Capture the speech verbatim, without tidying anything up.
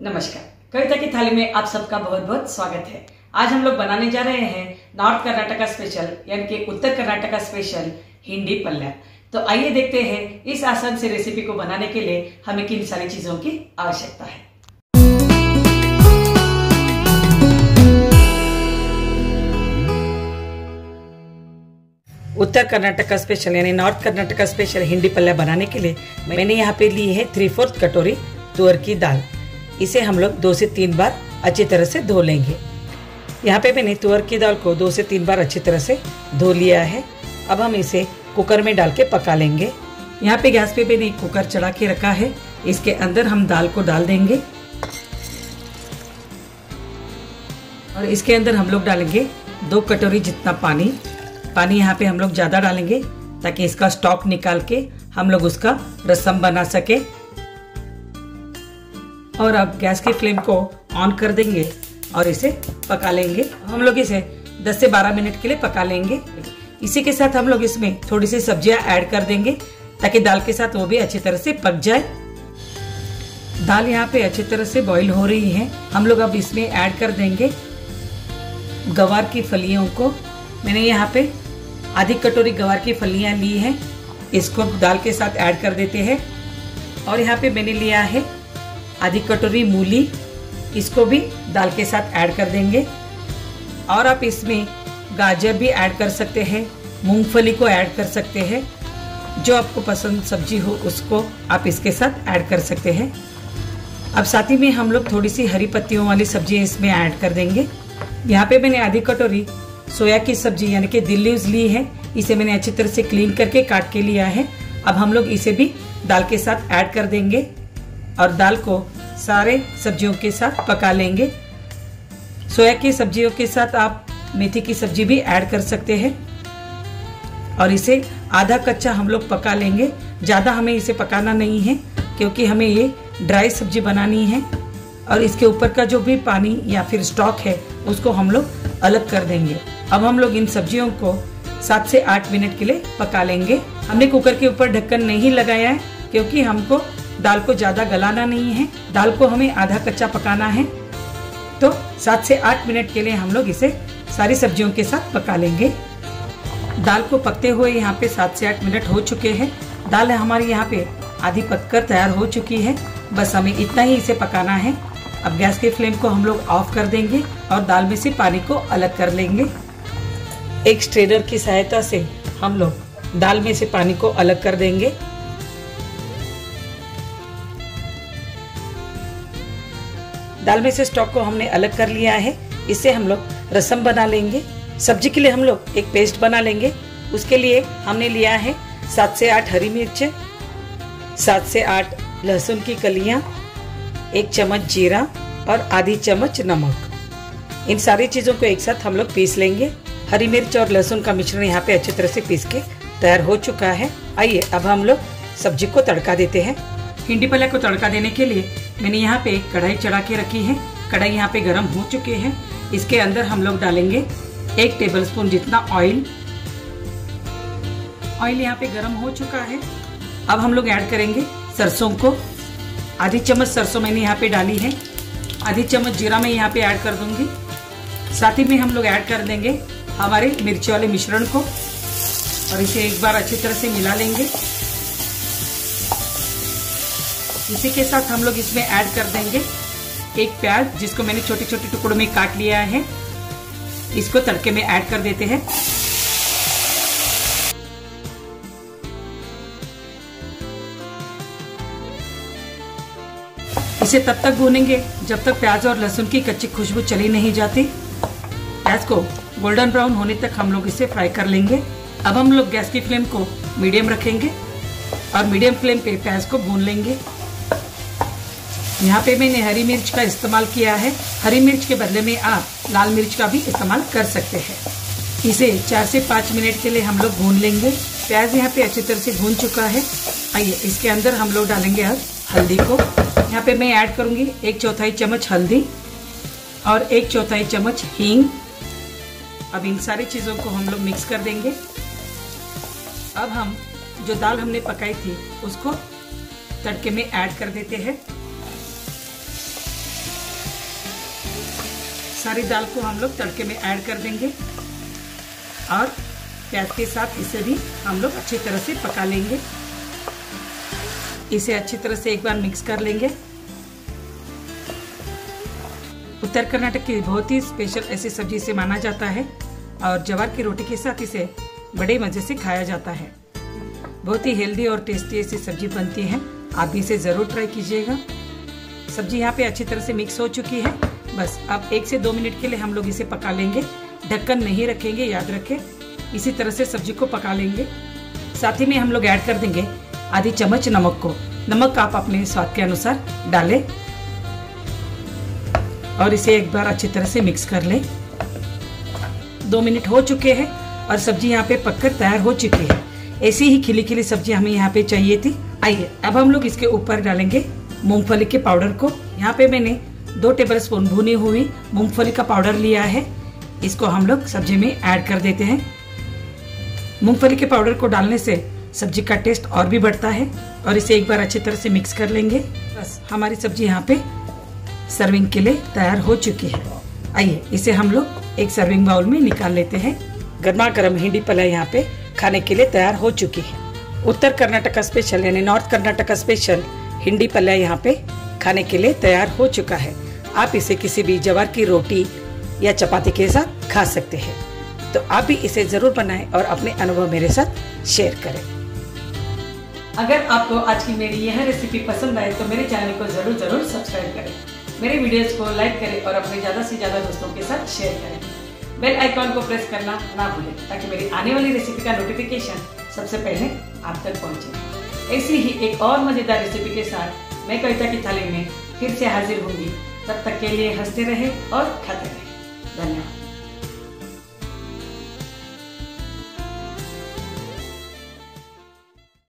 नमस्कार, कविता की थाली में आप सबका बहुत बहुत स्वागत है। आज हम लोग बनाने जा रहे हैं नॉर्थ कर्नाटका स्पेशल यानी कि उत्तर कर्नाटका स्पेशल हिंडी पल्ला। तो आइए देखते हैं इस आसान से रेसिपी को बनाने के लिए हमें किन सारी चीजों की आवश्यकता है। उत्तर कर्नाटका स्पेशल यानी नॉर्थ कर्नाटका स्पेशल हिंडी पल्ला बनाने के लिए मैंने यहाँ पे ली है थ्री फोर्थ कटोरी तुअर की दाल। इसे हम लोग दो से तीन बार अच्छी तरह से धो लेंगे। यहाँ पे मैंने तुअर की दाल को दो से तीन बार अच्छी तरह से धो लिया है। अब हम इसे कुकर में डाल के पका लेंगे। यहाँ पे गैस पे मैंने कुकर चढ़ा के रखा है। इसके अंदर हम दाल को डाल देंगे और इसके अंदर हम लोग डालेंगे दो कटोरी जितना पानी। पानी यहाँ पे हम लोग ज्यादा डालेंगे ताकि इसका स्टॉक निकाल के हम लोग उसका रसम बना सके। और अब गैस की फ्लेम को ऑन कर देंगे और इसे पका लेंगे। हम लोग इसे दस से बारह मिनट के लिए पका लेंगे। इसी के साथ हम लोग इसमें थोड़ी सी सब्जियां ऐड कर देंगे ताकि दाल के साथ वो भी अच्छी तरह से पक जाए। दाल यहाँ पे अच्छी तरह से बॉईल हो रही है। हम लोग अब इसमें ऐड कर देंगे गवार की फलियों को। मैंने यहाँ पे आधी कटोरी गवार की फलियां ली हैं। इसको दाल के साथ ऐड कर देते हैं। और यहाँ पे मैंने लिया है आधी कटोरी मूली, इसको भी दाल के साथ ऐड कर देंगे। और आप इसमें गाजर भी ऐड कर सकते हैं, मूंगफली को ऐड कर सकते हैं। जो आपको पसंद सब्जी हो उसको आप इसके साथ ऐड कर सकते हैं। अब साथ ही में हम लोग थोड़ी सी हरी पत्तियों वाली सब्जी इसमें ऐड कर देंगे। यहाँ पे मैंने आधी कटोरी सोया की सब्जी यानी कि दिल लीव्स ली है। इसे मैंने अच्छी तरह से क्लीन करके काट के लिया है। अब हम लोग इसे भी दाल के साथ ऐड कर देंगे और दाल को सारे सब्जियों के साथ पका लेंगे। सोया की सब्जियों के साथ आप मेथी की सब्जी भी ऐड कर सकते हैं। और इसे आधा कच्चा हम लोग पका लेंगे। ज्यादा हमें इसे पकाना नहीं है क्योंकि हमें ये ड्राई सब्जी बनानी है। और इसके ऊपर का जो भी पानी या फिर स्टॉक है उसको हम लोग अलग कर देंगे। अब हम लोग इन सब्जियों को सात से आठ मिनट के लिए पका लेंगे। हमने कुकर के ऊपर ढक्कन नहीं लगाया है क्योंकि हमको दाल को ज्यादा गलाना नहीं है। दाल को हमें आधा कच्चा पकाना है। तो सात से आठ मिनट के लिए हम लोग इसे सारी सब्जियों के साथ पका लेंगे। दाल को पकते हुए यहाँ पे सात से आठ मिनट हो चुके हैं। दाल हमारी यहाँ पे आधी पककर तैयार हो चुकी है। बस हमें इतना ही इसे पकाना है। अब गैस के फ्लेम को हम लोग ऑफ कर देंगे और दाल में से पानी को अलग कर लेंगे। एक स्ट्रेनर की सहायता से हम लोग दाल में से पानी को अलग कर देंगे। दाल में से स्टॉक को हमने अलग कर लिया है। इससे हम लोग रसम बना लेंगे। सब्जी के लिए हम लोग एक पेस्ट बना लेंगे। उसके लिए हमने लिया है सात से आठ हरी मिर्च, सात से आठ लहसुन की कलियां, एक चम्मच जीरा और आधी चम्मच नमक। इन सारी चीजों को एक साथ हम लोग पीस लेंगे। हरी मिर्च और लहसुन का मिश्रण यहाँ पे अच्छी तरह से पीस के तैयार हो चुका है। आइए अब हम लोग सब्जी को तड़का देते हैं। हिंडी पल्ला को तड़का देने के लिए मैंने यहाँ पे एक कढ़ाई चढ़ा के रखी है। कढ़ाई यहाँ पे गर्म हो चुके हैं। इसके अंदर हम लोग डालेंगे एक टेबलस्पून जितना ऑयल। ऑयल यहाँ पे गर्म हो चुका है। अब हम लोग ऐड करेंगे सरसों को। आधी चम्मच सरसों मैंने यहाँ पे डाली है। आधी चम्मच जीरा मैं यहाँ पे ऐड कर दूंगी। साथ ही में हम लोग ऐड कर देंगे हमारे मिर्ची वाले मिश्रण को और इसे एक बार अच्छी तरह से मिला लेंगे। इसी के साथ हम लोग इसमें ऐड कर देंगे एक प्याज जिसको मैंने छोटे छोटे टुकड़ों में काट लिया है। इसको तड़के में ऐड कर देते हैं। इसे तब तक भूनेंगे जब तक प्याज और लहसुन की कच्ची खुशबू चली नहीं जाती। प्याज को गोल्डन ब्राउन होने तक हम लोग इसे फ्राई कर लेंगे। अब हम लोग गैस की फ्लेम को मीडियम रखेंगे और मीडियम फ्लेम पे प्याज को भून लेंगे। यहाँ पे मैंने हरी मिर्च का इस्तेमाल किया है। हरी मिर्च के बदले में आप लाल मिर्च का भी इस्तेमाल कर सकते हैं। इसे चार से पाँच मिनट के लिए हम लोग भून लेंगे। प्याज यहाँ पे अच्छी तरह से भून चुका है। आइए इसके अंदर हम लोग डालेंगे अब हल्दी को। यहाँ पे मैं ऐड करूंगी एक चौथाई चम्मच हल्दी और एक चौथाई चम्मच हींग। अब इन सारी चीजों को हम लोग मिक्स कर देंगे। अब हम जो दाल हमने पकाई थी उसको तड़के में ऐड कर देते हैं। सारी दाल को हम लोग तड़के में ऐड कर देंगे और प्याज के साथ इसे भी हम लोग अच्छी तरह से पका लेंगे। इसे अच्छी तरह से एक बार मिक्स कर लेंगे। उत्तर कर्नाटक की बहुत ही स्पेशल ऐसी सब्जी से माना जाता है और ज्वार की रोटी के साथ इसे बड़े मजे से खाया जाता है। बहुत ही हेल्दी और टेस्टी ऐसी सब्जी बनती है, आप भी इसे जरूर ट्राई कीजिएगा। सब्जी यहाँ पे अच्छी तरह से मिक्स हो चुकी है। बस अब एक से दो मिनट के लिए हम लोग इसे पका लेंगे। ढक्कन नहीं रखेंगे, याद रखें। इसी तरह से सब्जी को पका लेंगे। साथ ही में हम लोग ऐड कर देंगे आधी चम्मच नमक को। नमक आप अपने स्वाद के अनुसार डालें और इसे एक बार अच्छी तरह से मिक्स कर लें। दो मिनट हो चुके हैं और सब्जी यहाँ पे पककर तैयार हो चुकी है। ऐसी ही खिली खिली सब्जी हमें यहाँ पे चाहिए थी। आइए अब हम लोग इसके ऊपर डालेंगे मूंगफली के पाउडर को। यहाँ पे मैंने दो टेबलस्पून भुनी हुई मूंगफली का पाउडर लिया है। इसको हम लोग सब्जी में ऐड कर देते हैं। मूंगफली के पाउडर को डालने से सब्जी का टेस्ट और भी बढ़ता है और इसे एक बार अच्छी तरह से मिक्स कर लेंगे। बस हमारी सब्जी यहाँ पे सर्विंग के लिए तैयार हो चुकी है। आइए इसे हम लोग एक सर्विंग बाउल में निकाल लेते हैं। गर्मा गर्म हिंडी पल्ला यहाँ पे खाने के लिए तैयार हो चुकी है। उत्तर कर्नाटक का स्पेशल यानी नॉर्थ कर्नाटक का स्पेशल हिंडी पल्ला यहाँ पे खाने के लिए तैयार हो चुका है। आप इसे किसी भी ज्वार की रोटी या चपाती के साथ खा सकते हैं। तो आप भी इसे जरूर बनाएं और अपने अनुभव मेरे साथ शेयर करें। अगर आपको आज की मेरी यह रेसिपी पसंद आए तो मेरे चैनल को जरूर जरूर सब्सक्राइब करें, मेरे वीडियोस को लाइक करें और अपने ज्यादा से ज्यादा दोस्तों के साथ शेयर करें। बेल आइकॉन को प्रेस करना ना भूलें ताकि मेरी आने वाली रेसिपी का नोटिफिकेशन सबसे पहले आप तक पहुंचे। ऐसी ही एक और मजेदार रेसिपी के साथ मैं कविता की थाली में फिर से हाजिर होंगी। तब तक के लिए हंसते रहे और खाते रहे। धन्यवाद।